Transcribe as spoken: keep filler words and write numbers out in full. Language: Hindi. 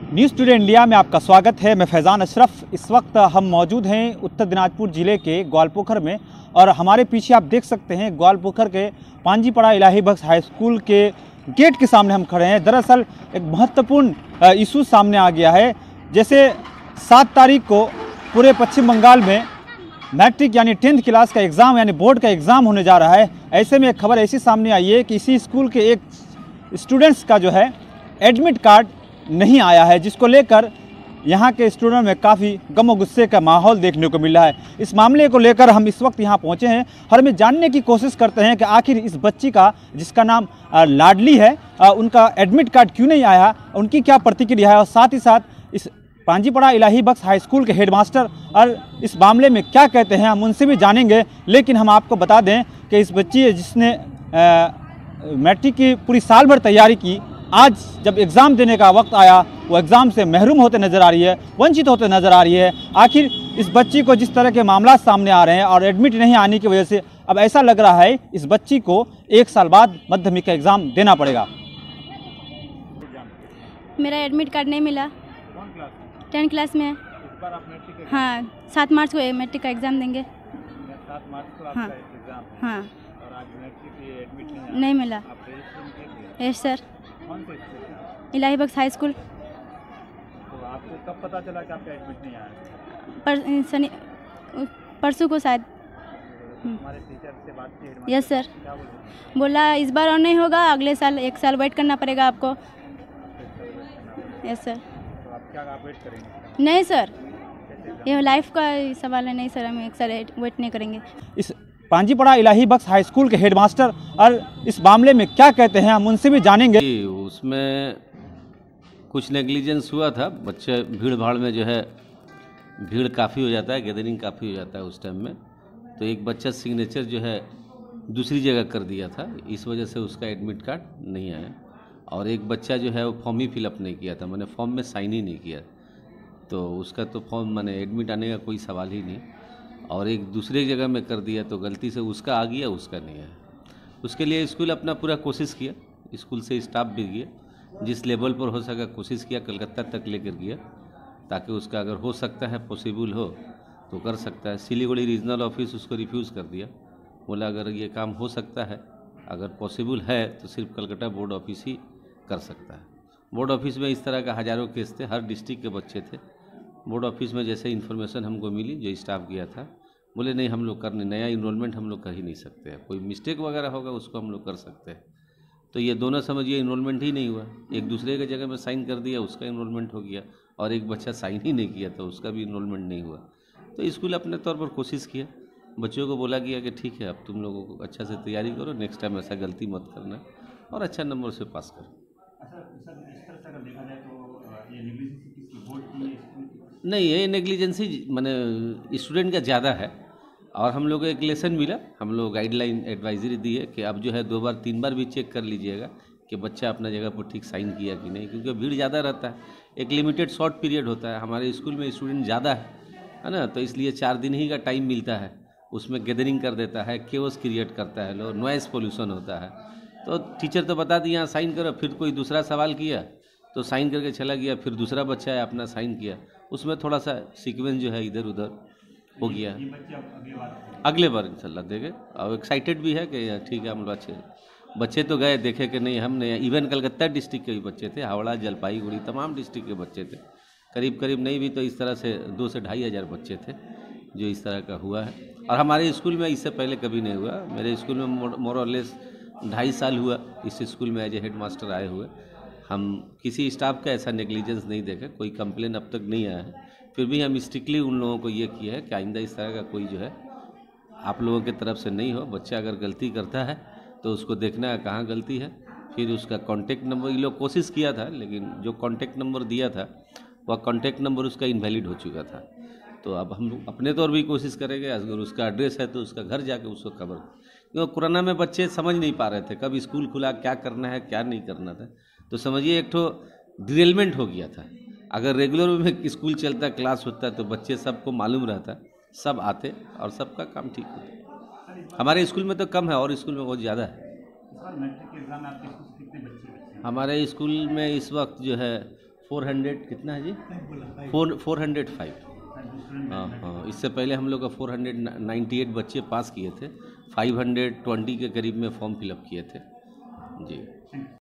न्यूज़ टुडे इंडिया में आपका स्वागत है। मैं फैज़ान अशरफ। इस वक्त हम मौजूद हैं उत्तर दिनाजपुर ज़िले के ग्वालपोखर में और हमारे पीछे आप देख सकते हैं ग्वालपोखर के पांजीपड़ा इलाही बख्श हाई स्कूल के गेट के सामने हम खड़े हैं। दरअसल एक महत्वपूर्ण इशू सामने आ गया है। जैसे सात तारीख को पूरे पश्चिम बंगाल में मैट्रिक यानी टेंथ क्लास का एग्ज़ाम यानी बोर्ड का एग्ज़ाम होने जा रहा है। ऐसे में एक खबर ऐसी सामने आई है कि इसी स्कूल के एक स्टूडेंट्स का जो है एडमिट कार्ड नहीं आया है, जिसको लेकर यहाँ के स्टूडेंट में काफ़ी गम और गुस्से का माहौल देखने को मिला है। इस मामले को लेकर हम इस वक्त यहाँ पहुँचे हैं और हमें जानने की कोशिश करते हैं कि आखिर इस बच्ची का, जिसका नाम लाडली है, उनका एडमिट कार्ड क्यों नहीं आया, उनकी क्या प्रतिक्रिया है और साथ ही साथ इस पांजीपड़ा इलाही बख्श हाई स्कूल के हेडमास्टर और इस मामले में क्या कहते हैं, हम उनसे भी जानेंगे। लेकिन हम आपको बता दें कि इस बच्ची जिसने मैट्रिक की पूरी साल भर तैयारी की, आज जब एग्ज़ाम देने का वक्त आया वो एग्ज़ाम से महरूम होते नज़र आ रही है, वंचित होते नज़र आ रही है। आखिर इस बच्ची को जिस तरह के मामला सामने आ रहे हैं और एडमिट नहीं आने की वजह से अब ऐसा लग रहा है इस बच्ची को एक साल बाद माध्यमिक का एग्ज़ाम देना पड़ेगा। मेरा एडमिट कार्ड नहीं मिला। कौन क्लास में? टेंथ क्लास में है। इस बार आप मैट्रिक के हाँ, सात मार्च को मैट्रिक का एग्ज़ाम देंगे। सात मार्च को आपका हाँ। एग्ज़ाम है हाँ, और आज मैट्रिक की एडमिट नहीं आया। नहीं मिला। आप रजिस्ट्रेशन किए थे? Yes sir. कौन से स्कूल से? Ilahi Bakhsh high school. तो आपको कब पता चला कि आपका एडमिट नहीं आया? पर शनि परसों को शायद। हमारे टीचर से बात की? Headmaster yes sir. क्या बोले? बोला इस बार और नहीं होगा, अगले साल एक साल वेट करना पड़ेगा आपको। Yes sir. तो आप क्या आप वेट करेंगे? नहीं सर, कैसे एग्जाम? ये लाइफ का सवाल है। नहीं सर, हम एक साल वेट नहीं करेंगे। इस पांजीपड़ा इलाही बख्श हाई स्कूल के हेडमास्टर और इस मामले में क्या कहते हैं, हम उनसे भी जानेंगे। उसमें कुछ नेग्लिजेंस हुआ था। बच्चे भीड़ भाड़ में जो है भीड़ काफ़ी हो जाता है, गैदरिंग काफ़ी हो जाता है उस टाइम में। तो एक बच्चा सिग्नेचर जो है दूसरी जगह कर दिया था, इस वजह से उसका एडमिट कार्ड नहीं आया। और एक बच्चा जो है वो फॉर्म ही फिलअप नहीं किया था, मैंने फॉर्म में साइन ही नहीं किया, तो उसका तो फॉर्म मैंने एडमिट आने का कोई सवाल ही नहीं। और एक दूसरे जगह में कर दिया तो गलती से उसका आ गया, उसका नहीं आया। उसके लिए स्कूल अपना पूरा कोशिश किया, स्कूल से स्टाफ भी गया, जिस लेवल पर हो सका कोशिश किया, कलकत्ता तक लेकर गया ताकि उसका अगर हो सकता है पॉसिबल हो तो कर सकता है। सिलीगुड़ी रीजनल ऑफिस उसको रिफ्यूज़ कर दिया, बोला अगर ये काम हो सकता है, अगर पॉसिबल है तो सिर्फ कलकत्ता बोर्ड ऑफिस ही कर सकता है। बोर्ड ऑफिस में इस तरह का हज़ारों केस थे, हर डिस्ट्रिक्ट के बच्चे थे। बोर्ड ऑफिस में जैसे इन्फॉर्मेशन हमको मिली, जो स्टाफ गया था, बोले नहीं हम लोग करने, नया इनरोलमेंट हम लोग कर ही नहीं सकते हैं, कोई मिस्टेक वगैरह होगा उसको हम लोग कर सकते हैं। तो ये दोनों समझिए इनरोलमेंट ही नहीं हुआ, एक दूसरे के जगह में साइन कर दिया, उसका इनरोलमेंट हो गया, और एक बच्चा साइन ही नहीं किया तो उसका भी इनरोलमेंट नहीं हुआ। तो स्कूल अपने तौर पर कोशिश किया, बच्चों को बोला गया कि ठीक है अब तुम लोगों को अच्छा से तैयारी करो, नेक्स्ट टाइम ऐसा गलती मत करना और अच्छा नंबर से पास करो। नहीं, ये नेग्लिजेंसी मैंने स्टूडेंट का ज़्यादा है। और हम लोग को एक लेसन मिला, हम लोग गाइडलाइन एडवाइजरी दी है कि अब जो है दो बार तीन बार भी चेक कर लीजिएगा कि बच्चा अपना जगह पर ठीक साइन किया कि नहीं, क्योंकि भीड़ ज़्यादा रहता है, एक लिमिटेड शॉर्ट पीरियड होता है। हमारे स्कूल में स्टूडेंट ज़्यादा है है ना, तो इसलिए चार दिन ही का टाइम मिलता है, उसमें गैदरिंग कर देता है, केओस क्रिएट करता है, लो नॉइस पोल्यूशन होता है। तो टीचर तो बता दी यहाँ साइन करो, फिर कोई दूसरा सवाल किया तो साइन करके चला गया, फिर दूसरा बच्चा है अपना साइन किया, उसमें थोड़ा सा सीक्वेंस जो है इधर उधर हो गया। अगले बार इंशाल्लाह देंगे, और एक्साइटेड भी है कि ठीक है हम लोग अच्छे बच्चे तो गए, देखे कि नहीं हमने, इवन कलकत्ता डिस्ट्रिक्ट के भी बच्चे थे, हावड़ा जलपाईगुड़ी तमाम डिस्ट्रिक्ट के बच्चे थे, करीब करीब नहीं भी तो इस तरह से दो से ढाई हज़ार बच्चे थे जो इस तरह का हुआ है। और हमारे स्कूल में इससे पहले कभी नहीं हुआ। मेरे स्कूल में मोर और लेस ढाई साल हुआ इस स्कूल में एज ए हेड मास्टर आए हुए, हम किसी स्टाफ का ऐसा नेग्लिजेंस नहीं देखे, कोई कंप्लेन अब तक नहीं आया है। फिर भी हम स्ट्रिक्टली उन लोगों को ये किया है कि आइंदा इस तरह का कोई जो है आप लोगों की तरफ से नहीं हो। बच्चा अगर गलती करता है तो उसको देखना है कहाँ गलती है, फिर उसका कॉन्टैक्ट नंबर, ये लोग कोशिश किया था लेकिन जो कॉन्टैक्ट नंबर दिया था वह कॉन्टैक्ट नंबर उसका इनवैलिड हो चुका था। तो अब हम अपने तौर भी कोशिश करेंगे, अगर उसका एड्रेस है तो उसका घर जाके उसको खबर, क्योंकि कोरोना में बच्चे समझ नहीं पा रहे थे कब स्कूल खुला, क्या करना है क्या नहीं करना था। तो समझिए एक तो डिरेलमेंट हो गया था। अगर रेगुलर में स्कूल चलता, क्लास होता तो बच्चे सबको मालूम रहता, सब आते और सबका काम ठीक होता। हमारे स्कूल में तो कम है और स्कूल में बहुत ज़्यादा है। हमारे स्कूल में इस वक्त जो है फोर हंड्रेड कितना है जी? Four four hundred five. हाँ हाँ, इससे पहले हम लोग का फोर हंड्रेड नाइन्टी एट बच्चे पास किए थे, फाइव हंड्रेड ट्वेंटी के करीब में फॉर्म फिलअप किए थे जी।